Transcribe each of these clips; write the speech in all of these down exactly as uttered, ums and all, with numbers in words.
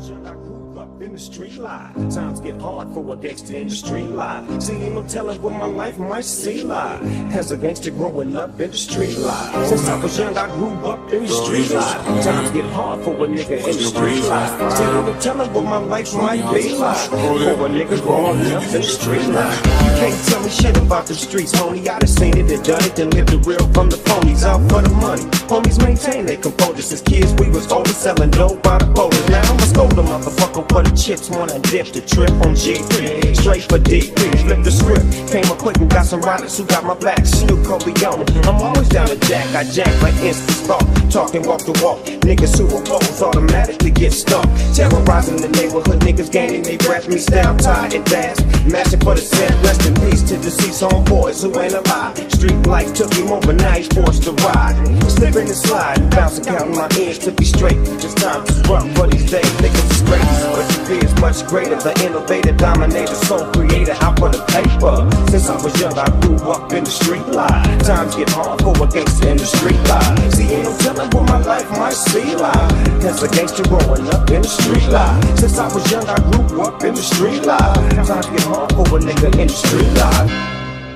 I grew up in the street life. Times get hard for a gangster in the street life. See, ain't no telling what my life might see like. As a gangster growing up in the street life. Since I was young, I grew up in the street life. Times get hard for a nigga in the street life. See, ain't no telling what my life might be like. For a nigga growing up in the street life. You can't tell me shit about the streets, homie. I done seen it and done it and lived the real from the phonies out for the money. Homies maintain their composure. Since kids we was always selling dope by the boulders. Now I'ma scold a motherfucker for the chips when I dip the trip on G P. Straight for D P, flip the script. Came up quick and got some riders who got my back. Snoop, Kobe on. I'm always down to jack. I jack like instant thought. Talking walk to walk. Niggas who oppose automatically get stuck. Terrorizing the neighborhood. Niggas gaining they breath. Me style tied and dash. Matching for the set. Rest in peace to deceased homeboys who ain't alive. Street life took him overnight, forced to ride. Slipping and sliding, bouncing, counting my ends to be straight. It's time to run for these days. Niggas is great, but the fear is much greater. The innovator, dominator, soul creator, out for the paper. Since I was young, I grew up in the street life. Times get hard for a gangster in the street life. See, ain't no telling what my life might see like. As a gangster growing up in the street life. Since I was young, I grew up in the street life. Times get hard for a nigga in the street life.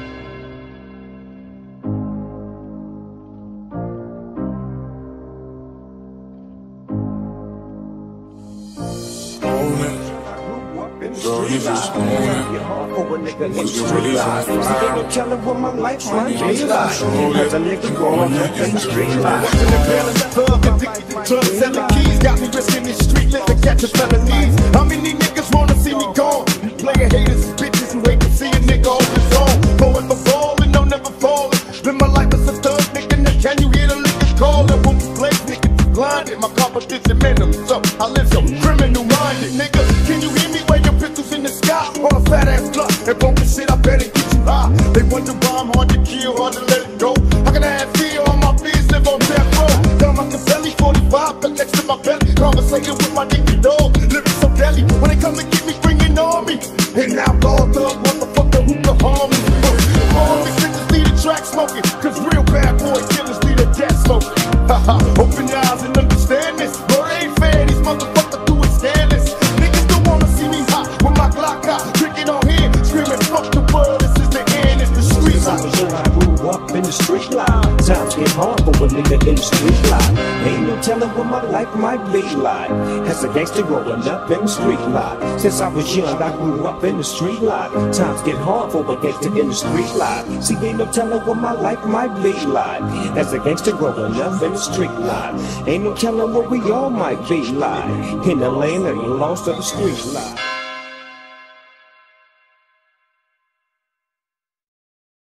Girl, you just own it. Let's get ready for the fire. Ain't no telling what my life might be like. As a nigga growing up in the street life. In the balance, thug addicted to drugs, selling keys. Got me risking this street living, catching felonies. How many niggas wanna see me gone? Playing haters and bitches and wait to see a nigga on his own. Forever falling, no never falling. Live my life as a thug, nigga. Now can you hear the liquor calling? When we play, niggas blinded. My competition minimum, so I live so criminal minded, nigga. Can you hear me wave your pistols in the sky on a fat ass blunt and bump the shit? I better get you high. They wonder why I'm hard to kill, hard to let it go. How can I have fear on my fears, live on death row? Down my belly, forty-five, cut next to my belly. Conversating with my nigga dog, living so deadly. When they come to get me, bringing on me. And now all thug, motherfucker, who can harm me? All these bitches lead the track smoking, cause real bad boy killers lead the death smoking. Haha, open your eyes and understand this. But it ain't fair, these motherfuckers do it scandalous. Niggas don't wanna see me hot with my Glock out, drinking on here, screaming fuck the world, this is the end, it's the street life. I was young, I grew up in the street life. Times get hard for a nigga in the street life. Ain't no telling what my life might be like. As a gangster growing up in the street life. Since I was young, I grew up in the street life. Times get hard for a gangster in the street life. See, ain't no telling what my life might be like. As a gangster growing up in the street life. Ain't no telling what we all might be like. In the lane and lost of the street life.